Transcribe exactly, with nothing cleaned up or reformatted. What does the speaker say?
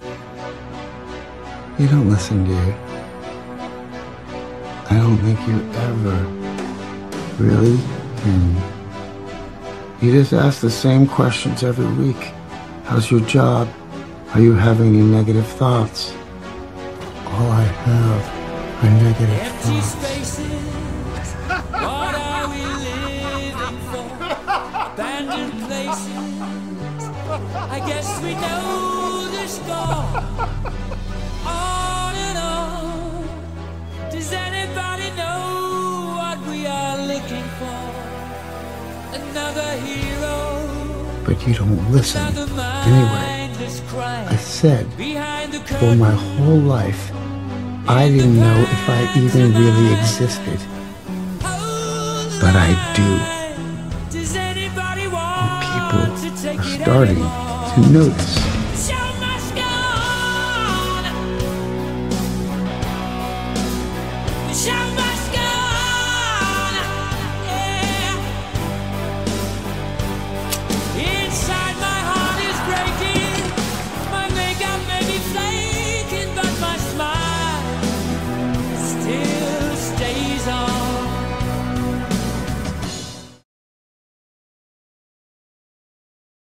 You don't listen, do you? I don't think you ever really can. You just ask the same questions every week. How's your job? Are you having any negative thoughts? All I have are negative Empty thoughts. spaces, what are we living for? Abandoned places, I guess we know the score. On and on, does anybody know what we are looking for? Another hero, But you don't listen. another Anyway, mindless crime. I said, Behind the for my whole life, I didn't know if I even really existed. But I do. Does anybody And want people to take are it starting anymore? to notice. The show must go on. The show must